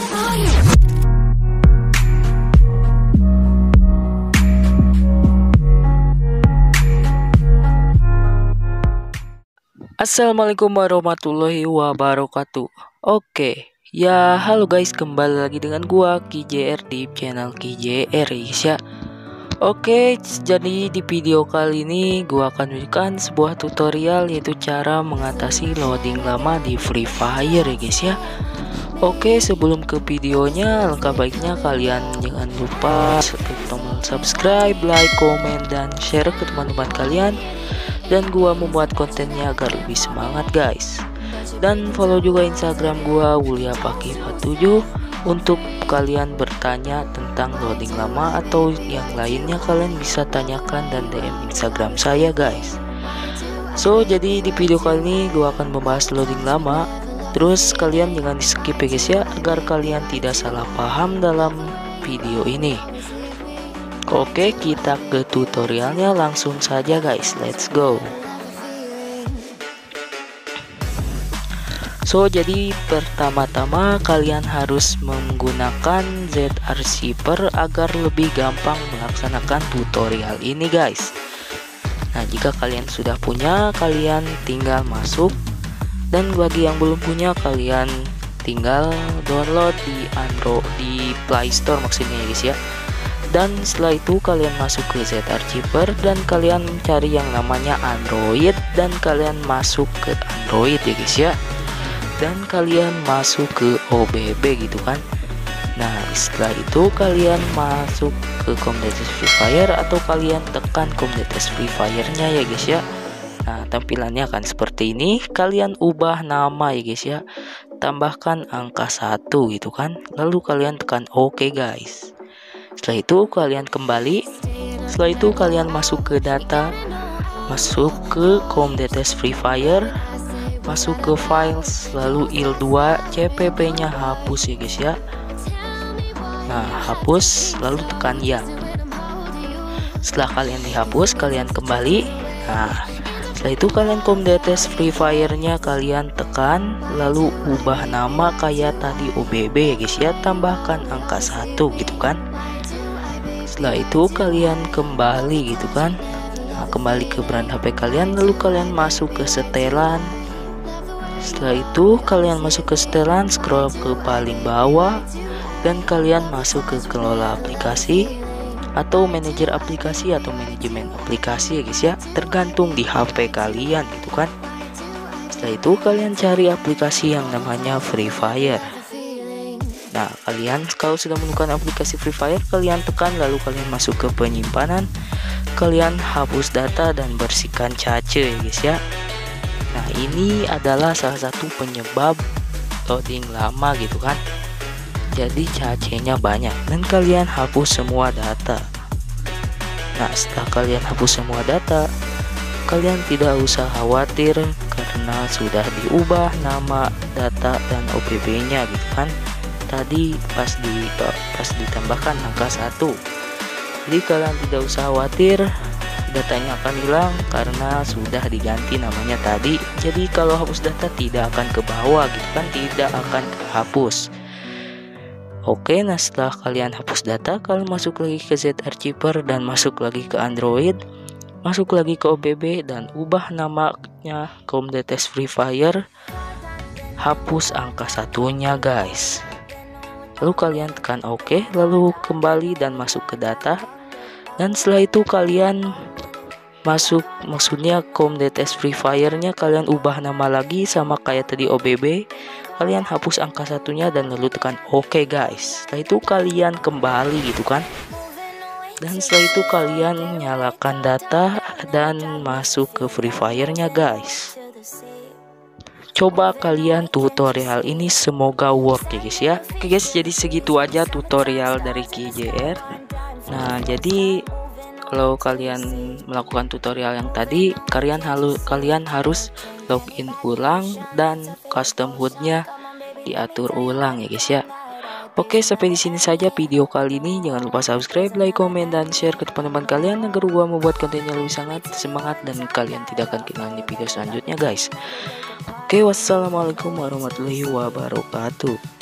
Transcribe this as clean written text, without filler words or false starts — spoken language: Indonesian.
Assalamualaikum warahmatullahi wabarakatuh. Oke, ya halo guys, kembali lagi dengan gua KJR di channel KJR ya. Oke, jadi di video kali ini gua akan tunjukkan sebuah tutorial, yaitu cara mengatasi loading lama di Free Fire ya guys ya. Oke, sebelum ke videonya, alangkah baiknya kalian jangan lupa klik tombol subscribe, like, komen, dan share ke teman-teman kalian. Dan gua membuat kontennya agar lebih semangat guys. Dan follow juga Instagram gua wuliapaki47 untuk kalian bertanya tentang loading lama atau yang lainnya, kalian bisa tanyakan dan DM Instagram saya guys. So, jadi di video kali ini gua akan membahas loading lama. Terus kalian jangan di skip ya guys ya, agar kalian tidak salah paham dalam video ini. Oke, kita ke tutorialnya langsung saja guys, let's go. So, jadi pertama-tama kalian harus menggunakan ZArchiver agar lebih gampang melaksanakan tutorial ini guys. Nah, jika kalian sudah punya, kalian tinggal masuk, dan bagi yang belum punya, kalian tinggal download di Android, di Play Store maksudnya ya guys ya. Dan setelah itu kalian masuk ke ZArchiver dan kalian mencari yang namanya Android, dan kalian masuk ke Android ya guys ya. Dan kalian masuk ke OBB gitu kan. Nah, setelah itu kalian masuk ke Komunitas Free Fire atau kalian tekan Komunitas Free Fire-nya ya guys ya. Nah, tampilannya akan seperti ini. Kalian ubah nama ya guys ya, tambahkan angka 1 gitu kan. Lalu kalian tekan OK guys. Setelah itu kalian kembali. Setelah itu kalian masuk ke data, masuk ke Komunitas Free Fire, masuk ke files, lalu il2, cpp nya hapus ya guys ya. Nah, hapus, lalu tekan ya. Setelah kalian dihapus, kalian kembali. Nah, setelah itu kalian Komunitas Free Fire nya kalian tekan, lalu ubah nama kayak tadi OBB ya guys ya, tambahkan angka 1 gitu kan. Setelah itu kalian kembali gitu kan. Nah, kembali ke brand HP kalian, lalu kalian masuk ke setelan. Setelah itu kalian masuk ke setelan, scroll ke paling bawah, dan kalian masuk ke kelola aplikasi atau manajer aplikasi atau manajemen aplikasi ya guys ya, tergantung di HP kalian gitu kan. Setelah itu kalian cari aplikasi yang namanya Free Fire. Nah, kalian kalau sudah menemukan aplikasi Free Fire, kalian tekan, lalu kalian masuk ke penyimpanan, kalian hapus data dan bersihkan cache ya guys ya. Nah, ini adalah salah satu penyebab loading lama gitu kan. Jadi cache-nya banyak, dan kalian hapus semua data. Nah, setelah kalian hapus semua data, kalian tidak usah khawatir karena sudah diubah nama, data, dan OBB-nya gitu kan. Tadi pas ditambahkan angka 1. Jadi kalian tidak usah khawatir, datanya akan hilang karena sudah diganti namanya tadi. Jadi kalau hapus data tidak akan ke bawah gitu kan, tidak akan kehapus. Oke, nah setelah kalian hapus data, kalian masuk lagi ke ZArchiver dan masuk lagi ke Android, masuk lagi ke OBB dan ubah namanya Komunitas Free Fire, hapus angka 1-nya guys. Lalu kalian tekan OK, lalu kembali dan masuk ke data. Dan setelah itu kalian masuk, maksudnya Komunitas Free Fire-nya kalian ubah nama lagi sama kayak tadi OBB. Kalian hapus angka 1-nya dan lalu tekan OK guys. Setelah itu kalian kembali gitu kan. Dan setelah itu kalian nyalakan data dan masuk ke Free Fire-nya guys. Coba kalian tutorial ini semoga work ya guys ya. Oke guys, jadi segitu aja tutorial dari KJR. Nah, jadi kalau kalian melakukan tutorial yang tadi, kalian harus login ulang dan custom HUD-nya diatur ulang ya guys ya. Oke, sampai di sini saja video kali ini. Jangan lupa subscribe, like, komen, dan share ke teman-teman kalian agar gua membuat kontennya lebih sangat semangat dan kalian tidak akan ketinggalan di video selanjutnya guys. Oke, wassalamualaikum warahmatullahi wabarakatuh.